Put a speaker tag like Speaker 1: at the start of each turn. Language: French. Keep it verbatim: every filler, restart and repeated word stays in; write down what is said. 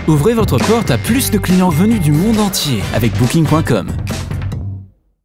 Speaker 1: Ouvrez votre porte à plus de clients venus du monde entier avec Booking point com.